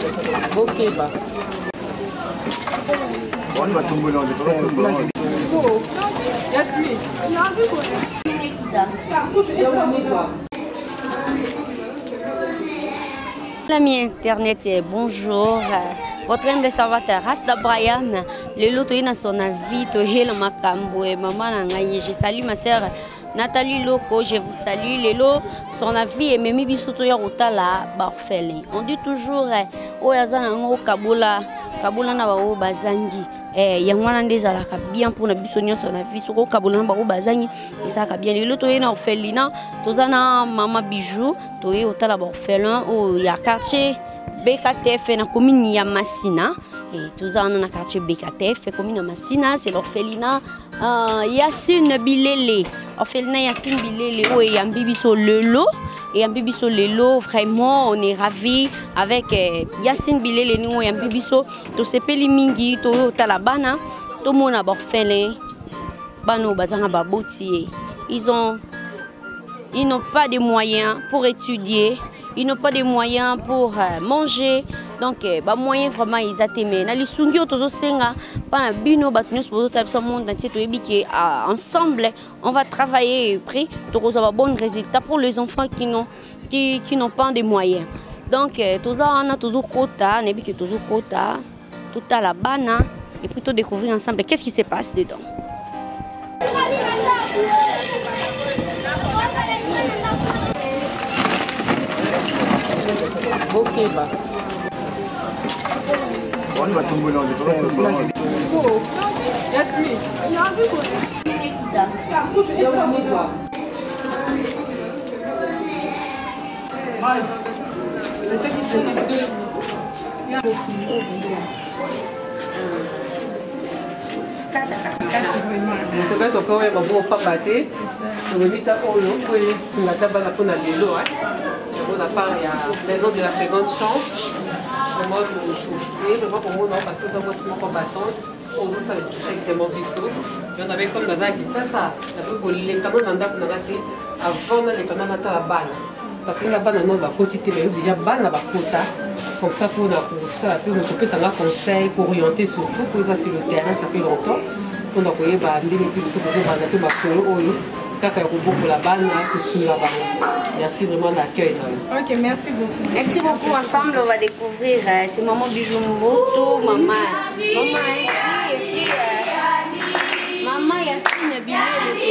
Bokeba. L'ami internet, bonjour. Votre humble serviteur, Rasta Braham, le lot est dans son avis, to hel makambo et maman nangaye. Je salue ma sœur Nathalie Loko, je vous salue. Le lot, son avis est même bisoto ya rotala barfele. On dit toujours, oh yazana ngo Kabula, Kabula na bao bazangi. Yangwana ndeza la bien pour na bisonyo son avis, soko Kabula na bao bazangi. Et ça bien. Le lot est na orphelina, tozana mama bijou, to est rotala barfelin, oh ya quartier. BKTF na commune ya Massina et tous en na quartier BKTF commune Massina, c'est l'orphelinat Yassine Bilele, orphelinat Yassine Bilele où il y a un bibiso lelo et un bibiso lelo, vraiment on est ravis avec Yassine Bilele nous et un bibiso to sepeli mingi to talabana to mona orphelin bano bazanga baboti, ils n'ont pas de moyens pour étudier. Ils n'ont pas de moyens pour manger. Donc, bah moyen vraiment ils atteignent. Na lisungi otozo senga, pas bino batunios pour tout monde entier to ebiki ensemble, on va travailler près pour avoir bon résultat pour les enfants qui n'ont pas de moyens. Donc, toza on a tozo quota, nebiki tozo quota, tout à la bana et plutôt découvrir ensemble qu'est-ce qui se passe dedans. Bokeba. On a pas la maison de la fréquente chance. Vraiment, pour moi, non, parce que ça, moi, c'est mon combattante. On doit ça toucher avec des mauvais sauts. Et on avait comme dans un guide, ça veut que les canons n'ont pas été avant les canons n'ont la balle. Parce que la balle n'a pas quotité, mais déjà balle n'a pas quota. Comme ça, pour ça, on peut s'en conseil pour orienter surtout, pour ça sur le terrain, ça fait longtemps. On a envoyé des merci vraiment de l'accueil. Ok, merci beaucoup. Merci beaucoup. Ensemble, on va découvrir c'est maman Bijou Moto, maman ici et puis maman Yassine Bilele.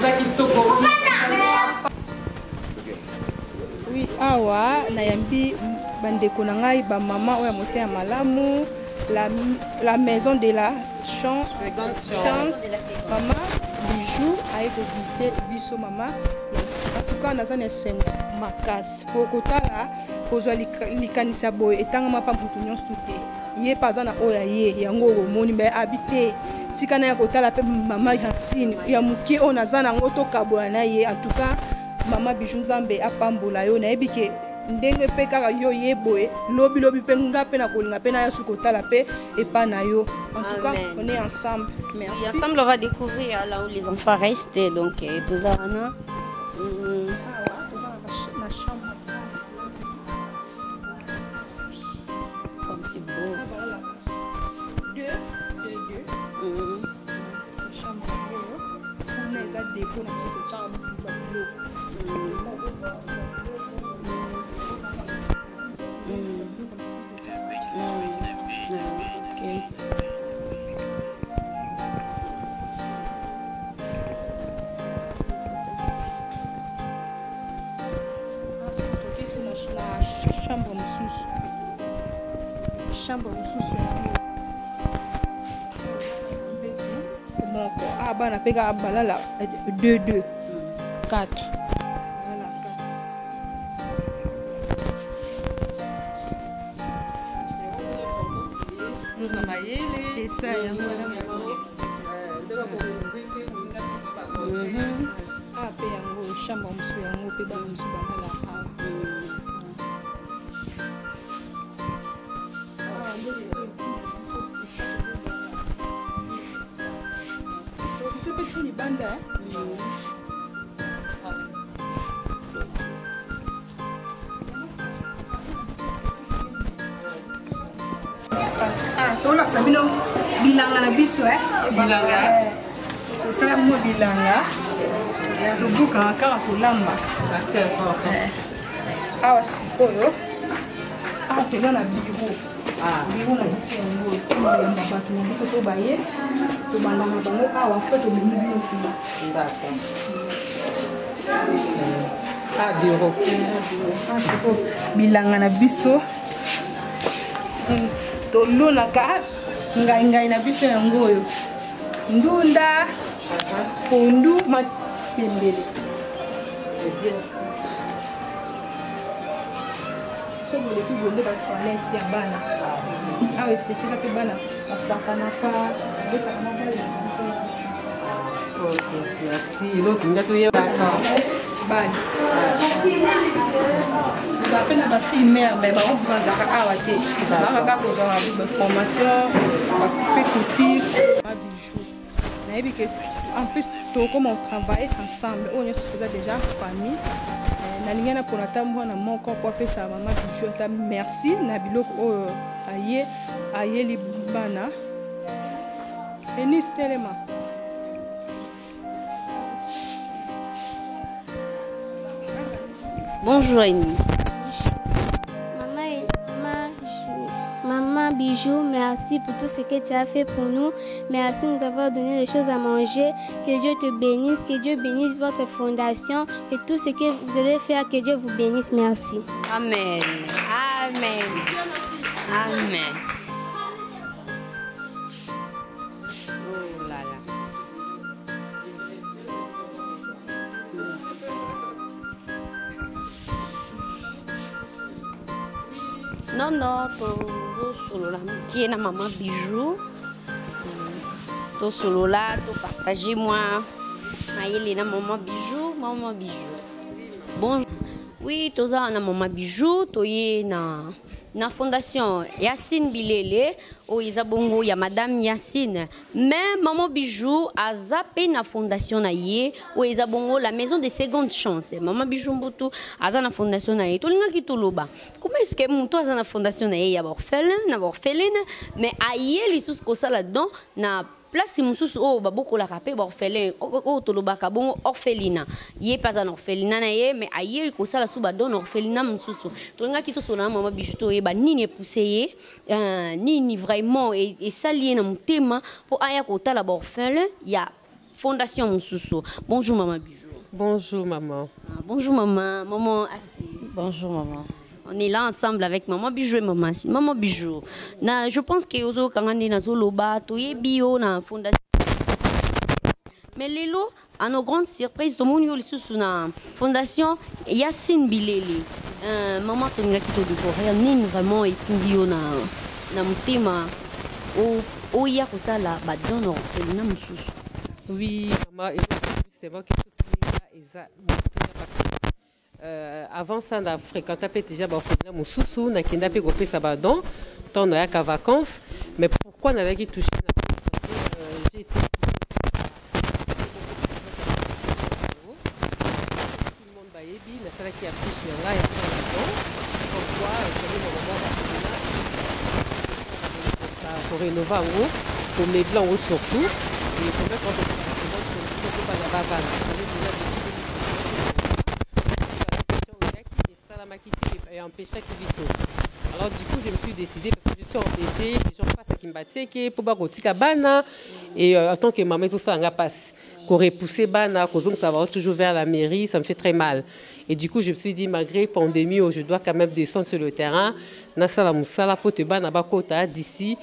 Oui, awa nayambi bandeko na ngai ba mama oya mote ya malamu la maison de la chance mama Bijou aye ko visiter biso mama en tout cas naza na sengo makasi po kotala kozwa likanisa boye etangama pa mputu nyonso te ye paza na oya ye yango omoni mbe habité tika na ya kotala pe mama Yacine ya mukie on naza nango tokabola na ye en tout cas mama Bijou Nzambe apambola yo nayebi ke ndenge pe kaka yo ye boye lobi pe nga pe na kolinga pe na ya sukotala pe epa na yo. En tout cas on est ensemble. Merci. Et ensemble on va découvrir là où les enfants restent donc tout ça là. Comme c'est beau. Chambre sous bon ah bana peka balala 2 4 voilà 4 c'est ça ah pe yango chambre musu yango pe bana musu balala tolak sabino bilanga na biso bilanga tosala mo bilanga tobuka kaka kolamba awa sikoyo awa toza na biro na biso yango toyamba bato na biso to baye tobandaka bango awa mpe tobimi bino kuna biro siko bilanga na biso tolonaka ngai na biso yango oyo ndunda pondu matembele soboleki bonde batoilette ya bana awa eseseka mpe bana basakanaka betaka na bana après na ba fille mère mais ba on prendra awa te ba ka ko zo ba formation ba couper couture ba bijoux mais bi que en plus to comme on travaille ensemble on est déjà famille na lingana pour na tambo na moko pour pesa mama bijoux ta merci na biloko aye li bana Enis Telema. Bonjour Annie. Maman Bijou, merci pour tout ce que tu as fait pour nous. Merci de nous avoir donné des choses à manger. Que Dieu te bénisse, que Dieu bénisse votre fondation et tout ce que vous allez faire, que Dieu vous bénisse. Merci. Amen. Amen. Amen. Oh là là. Non, non, solo là, qui est maman Bijou. To solo là, to partager moi. Maïli na maman Bijou. Bonjour. Oui, to za na maman Bijou, to ye na fondation Yacine Bilele, o izabongo ya madame Yacine. Mais maman Bijou a zappé na fondation na ye, o izabongo la maison de seconde chance. Maman Bijou mbutu aza na fondation na ye. To linga ki to loba. Comment est-ce que muto aza na fondation na ye ya orpheline, mais aye li sous ko sala don na place mususu o baboko la kapé orphelin o tolobaka bongo orphelina ye pas un orphelina na ye mais aye ko sala suba don orphelina mususu tolinga kito sona mama bijuto ye ba nini poussé ye nini vraiment et salié na mutema pour aya ko tala orphelin ya fondation Moussoussou. Bonjour maman Bijou. Bonjour maman. Bonjour maman. Maman Assi. Bonjour maman. On est là ensemble avec maman Bijou et maman Assi. Maman Bijou. Je pense que Ozo Kangandi na Zoloba, Toye Bio na fondation. Mais Lelo, à nos grandes surprises, tout le monde est na fondation Yacine Bilele. Maman Tonga qui te découvre, ni vraiment Bio na mutema o ya ko sala ba dono na Moussoussou. Oui maman, c'est vrai que avant ça, on a fréquenté déjà Moussoussou, on a kidnappé Gopé Sabadon, on a eu qu'à vacances. Mais pourquoi on a touché j'ai été tout le monde baïbi, la salle qui affiche là, il y a pourquoi pour rénover en haut, pour mes blancs surtout, et pour mettre en et empêcher qu'il viso. Alors du coup je me suis décidée parce que je suis embêtée, les gens passent à Kimbateke pour bagotika bana et en tant que maman tout ça on passe qu'on repoussé bana cause ça va toujours vers la mairie, ça me fait très mal. Et du coup je me suis dit malgré pandémie je dois quand même descendre sur le terrain na sala musala pour te bana bakota d'ici.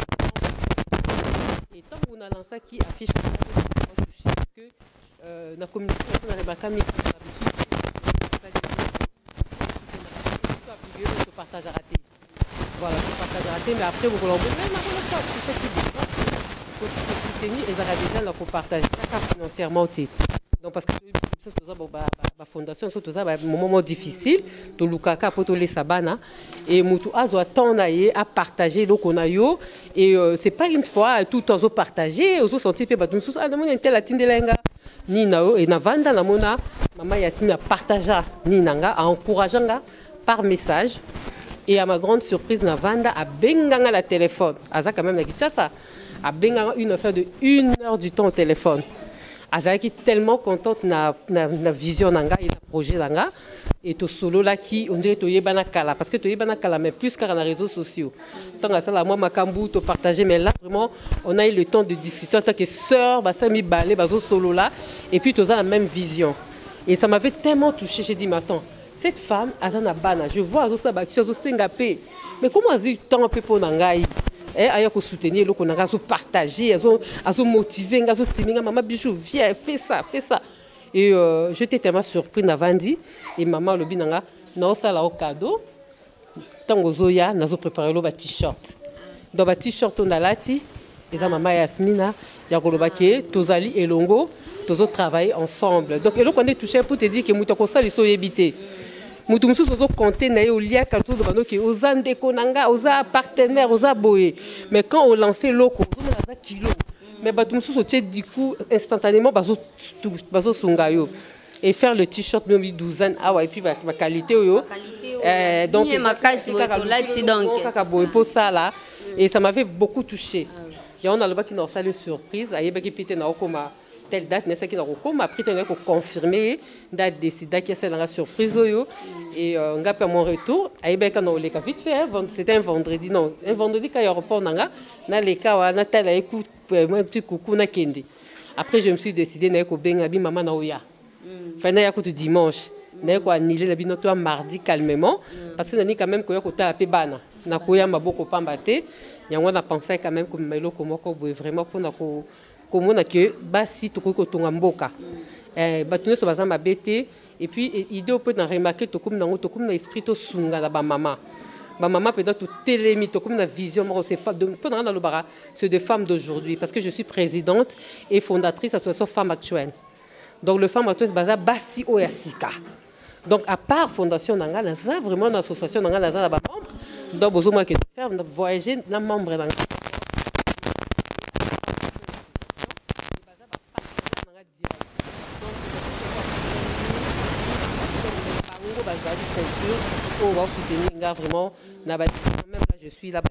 Et tant qu'on a lancé qui affiche parce que la communauté on a remarqué partage à rater. Voilà, partage à rater, mais après vous voulez soutenir et ça déjà pour partager financièrement. Donc parce que la fondation c'est tout ça un moment difficile, tout le caca pour tous les sabana et mutu azo attendre à partager le qu'on a yo et c'est pas une fois tout temps partager, aux senti pe batun sous na mona tel atinde lenga ni nao et na vanda na mona maman Yacine a partagé ni nanga a encouragé par message. Et à ma grande surprise, Navanda a benganga la téléphone. Aza quand même na ça. A benganga une affaire de 1 heure du temps au téléphone. Aza qui tellement contente na vision nanga et na projet nanga et to solo là qui on dirait to yebana kala parce que to yebana kala mais plus car na réseaux sociaux. Tant que ça la moi makambu to partager mais là vraiment on a eu le temps de discuter en tant que sœur ba ça mi balé bazo solo là et puis to ça la même vision. Et ça m'avait tellement touché, j'ai dit mais attends. Cette femme, Azana Bana, je vois mais comment elle a eu le temps pour Nangaï? Elle a soutenir, elle a partagé, elle a motivé, elle a dit maman Bijou, viens, fais ça. Et j'étais tellement surpris Navandi et maman le binanga, non ça là au cadeau. Tant Zoya, nous avons préparé le t-shirt. Dans le t-shirt on a lati, et ça maman Yasmina, Yagolobake, Tozali et Longo. Tous autres travaillent ensemble. Donc, et là, on est touché pour te dire que nous avons les soyébités. Nous avons compté au lien aux andékonanga, aux partenaires, aux aboyés. Mais quand on lançait l'eau, on a des kilos. Mais nous avons du coup instantanément, et faire le t-shirt, même 12 ans, et puis la qualité. Donc, et ça m'avait beaucoup touché. Il y en a là qui nous ont fait une surprise. Il y a des telle date, n'est-ce qui n'a pas après on a confirmé date décidée qui est la surprise et on a fait mon retour à quand on l'a vite fait c'était un vendredi quand il y a report na les cas na tel écoute un petit coucou na kende après je me suis décidé na ko benga bi maman na oya fin na ya ko dimanche na ko annuler la binoto mardi calmement parce que nani quand même ko ta pe bana na ko ya maboko pambate yango na pensé quand même que melo ko moko vraiment pour na ko comme on a que basi to ko tonga mboka batune so bazama bete et puis idée peut na remarquer to comme na esprit to sunga la ba maman peut-être tout télémi to comme na vision moi c'est femme de pendant dans le bara c'est des femmes d'aujourd'hui parce que je suis présidente et fondatrice de l'association Femmes Actuelles. Donc le Femmes Actuelles baza basi oyasika. Donc à part fondation nanga na ça vraiment une association nanga na ça ba membre donc besoin que faire voyager na membre nanga pour soutenir vraiment même là je suis là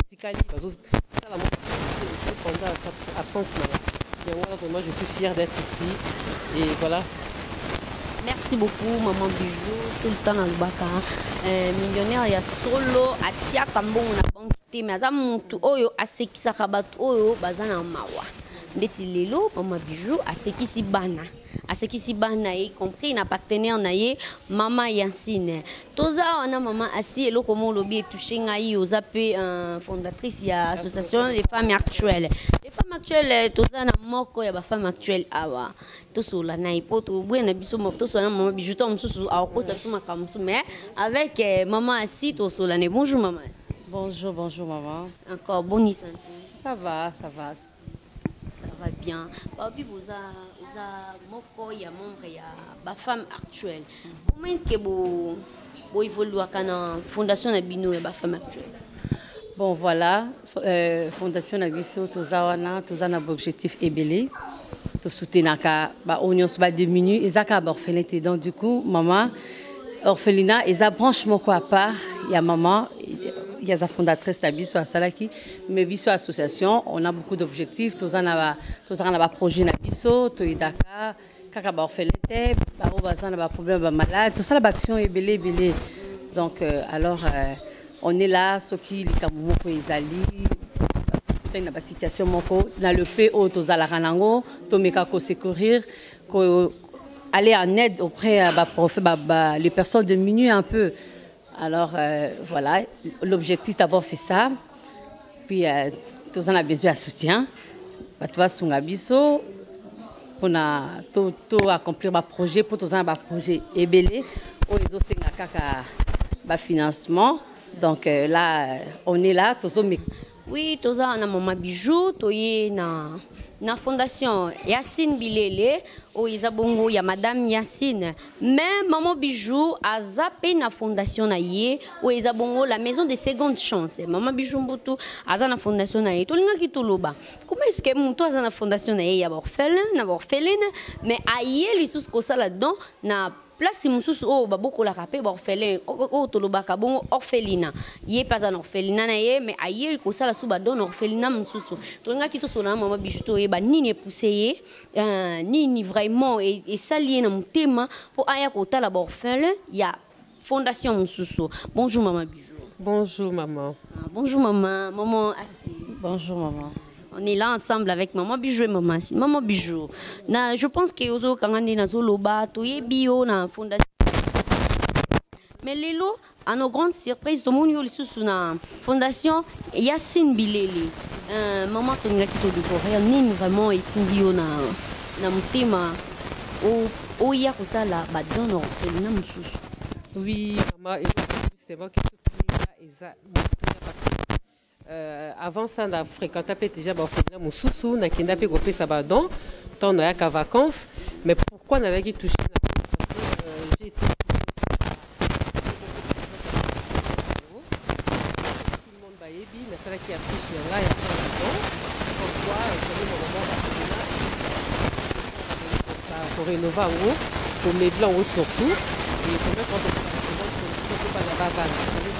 vraiment je suis fière d'être ici et voilà. Merci beaucoup maman Bijou tout le temps dans le baka millionnaire il y a solo atia kambo na banque mais aza mutu oyo asekisa kabatu oyo bazana mawa ndeti lelo maman Bijou asekisi bana y compris na partenaire na ye maman Yacine toza wana maman asi eloko mo lobi touché ngai oza pe fondatrice ya association des femmes actuelles toza na moko ya ba femmes actuelles awa tosola na ipoto bwena biso mo tosola na maman Bijou to mususu akosa tuma kamusu mais avec maman asi tosola ne bonjour maman. Bonjour maman. Encore bonne santé. Ça va. Ça va bien. Papi boza moko ya membre ya ba femme actuelle. Comment est-ce que bo évolue kana fondation na bino ya ba femme actuelle? Bon voilà, fondation na biso toza na objectif ebele. To soutenaka ba onion ba diminu ezaka ba orphelinat donc du coup maman orphelinat eza branche moko à part ya maman. Il y a la fondatrice de Biso à Salaki, mais Biso association, on a beaucoup d'objectifs. Tous en a projet na Biso, Toidaka, Kakaba orphelinat, Barobazan a problème malade, tout ça la action est belé. Donc alors on est là, ceux qui les Kamumoko Ezali, dans la situation moko, dans le PO toza la ranango, Tomeka ko secourir, ko aller en aide auprès les personnes diminuent un peu. Alors voilà, l'objectif d'abord c'est ça. Puis tous en a besoin de soutien. Toi Sungabiso pour accomplir ma projet pour tous en a projet ébélé au réseau Sengakaka financement. Donc là on est là tous. Oui, toza na maman Bijou, toye na fondation Yacine Bilele, o izabongo ya madame Yacine. Mais maman Bijou a zappé na fondation na ye, o izabongo la maison de seconde chance. Maman Bijou Mbutu a na fondation na ye. Tolinga ki toloba. Comment est-ce que muto a na fondation na ye ya orpheline, mais a ye li sous ko sala don na place mususu o baboko la kapé orphelin o tolobaka bon orphelina yé pas un orphelina na ye mais aye ko sala suba don orphelina mususu to nga kito sona maman Bijou to yeba nini poussé nini vraiment et salié na mutema pour aya ko tala orphelin ya fondation mususu. Bonjour maman Bijou. Bonjour maman. Bonjour maman Assi. Bonjour maman. On est là ensemble avec maman Bijou et maman Assi. Maman Bijou, je pense que ozo kangandi na zoloba to ye bio na fondation. Mais lelo à nos grandes surprises tout monde yo lisusu na fondation Yacine Bilele. Maman to ngaki to décorer nini vraiment etindi yo na mutema o ya ko sala ba don orphelinat mususu. Oui maman, c'est vrai que tout ça parce que avant ça, on a fréquenté déjà l'orphelinat Moussoussou, on a kidnappé Gopé Sabadon, on a eu qu'à vacances. Mais pourquoi on a eu touché j'ai été tout le monde baïbi, mais c'est là qui affiche là, il y a pas longtemps. Pourquoi pour rénover en haut, pour mettre en haut surtout, et pour mettre en haut surtout pas la bavane.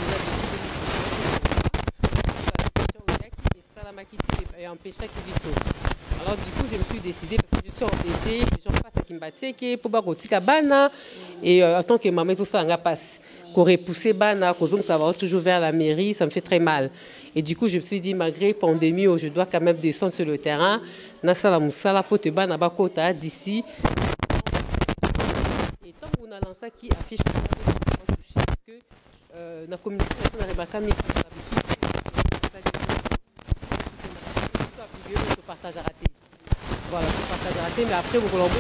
Et empêcher qu'il vienne. Alors du coup je me suis décidée parce que je suis embêtée, les gens passent à Kimbateke pour bagotika bana et en tant que maman tout ça on passe qu'on repoussé bana qu'on ça va toujours vers la mairie, ça me fait très mal. Et du coup je me suis dit malgré pandémie je dois quand même descendre sur le terrain na sala musala pour te bana bakota d'ici. Et tant qu'on a lancé qui affiche parce que la communauté on a remarqué partage à rater. Voilà, partage à rater, mais après vous voulez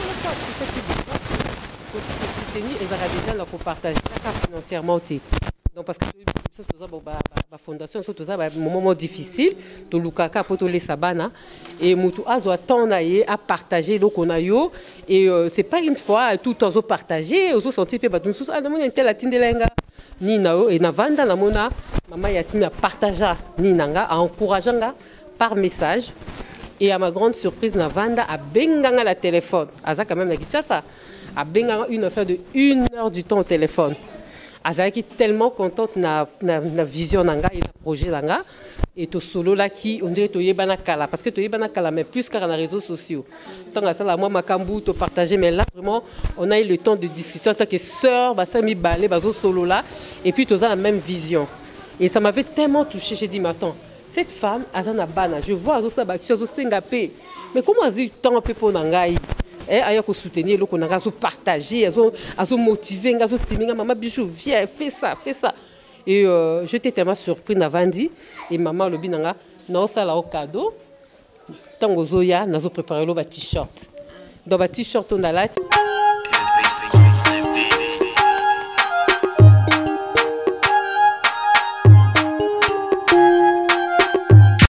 soutenir et ça déjà là pour partager financièrement. Donc parce que la fondation surtout ça un moment difficile, to lukaka pour to les sabana et mutu azo attendre à partager donc on a yo et c'est pas une fois tout temps partager, aux sortir pe batun sous na mona tel atindelenga ni nao et na vanda na mona maman Yacine a partagé ni nanga a encourageanga par message. Et à ma grande surprise, Navanda a benganga la téléphone. Aza quand même la ça. A benganga une affaire de 1 heure du temps au téléphone. Aza qui est tellement contente na vision nanga et na projet nanga. Et tout solo là qui on dirait toye banakala parce que toye banakala mais plus car na réseaux sociaux. Tant à ça la moi makambu to partager mais là vraiment on a eu le temps de discuter en tant que sœur ba ça mi balé bazo solo là et puis tous la même vision. Et ça m'avait tellement touché, j'ai dit mais attends cette femme, Azana Bana, je vois Azosa Bakio, Azosengapé. Mais comment a eu temps pour Nangaï? Elle a soutenir, elle a partager, elle a motiver, elle a stimuler. Maman Bijou, viens, fais ça, fais ça. Et j'étais tellement surpris Navandi. Et maman le binanga, non ça là au cadeau. Tango Zoya, nous avons préparé le t-shirt. Dans le t-shirt on a là,